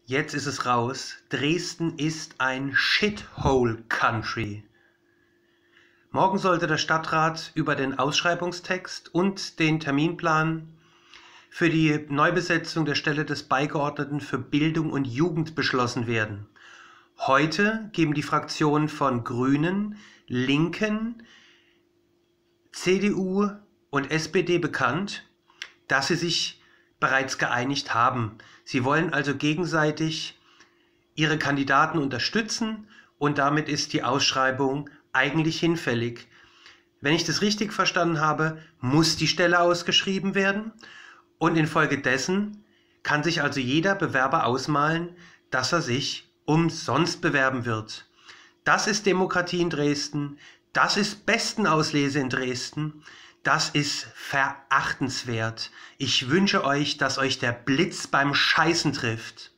Jetzt ist es raus. Dresden ist ein Shithole-Country. Morgen sollte der Stadtrat über den Ausschreibungstext und den Terminplan für die Neubesetzung der Stelle des Beigeordneten für Bildung und Jugend beschlossen werden. Heute geben die Fraktionen von Grünen, Linken, CDU und SPD bekannt, dass sie sich bereits geeinigt haben. Sie wollen also gegenseitig ihre Kandidaten unterstützen und damit ist die Ausschreibung eigentlich hinfällig. Wenn ich das richtig verstanden habe, muss die Stelle ausgeschrieben werden und infolgedessen kann sich also jeder Bewerber ausmalen, dass er sich umsonst bewerben wird. Das ist Demokratie in Dresden, das ist Bestenauslese in Dresden, das ist verachtenswert. Ich wünsche euch, dass euch der Blitz beim Scheißen trifft.